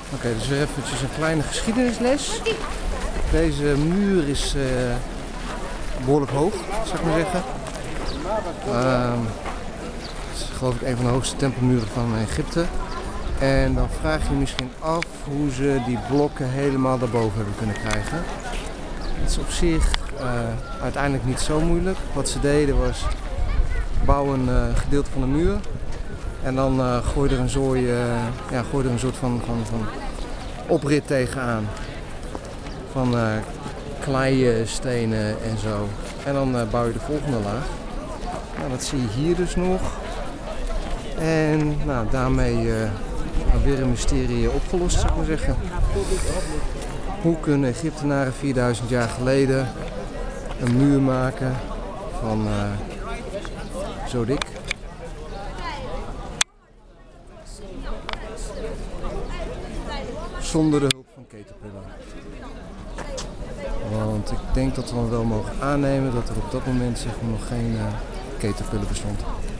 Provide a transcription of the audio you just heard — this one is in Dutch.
Oké, dus weer eventjes een kleine geschiedenisles. Deze muur is behoorlijk hoog, zou ik maar zeggen. Het is geloof ik een van de hoogste tempelmuren van Egypte. En dan vraag je je misschien af hoe ze die blokken helemaal daarboven hebben kunnen krijgen. Het is op zich uiteindelijk niet zo moeilijk. Wat ze deden was bouwen een gedeelte van de muur. En dan gooi er een soort van oprit tegenaan. Van kleistenen en zo. En dan bouw je de volgende laag. Nou, dat zie je hier dus nog. En nou, daarmee weer een mysterie opgelost, zou ik maar zeggen. Hoe kunnen Egyptenaren 4000 jaar geleden een muur maken van zo dik? Zonder de hulp van caterpillar. Want ik denk dat we dan wel mogen aannemen dat er op dat moment zeg maar, nog geen caterpillar bestond.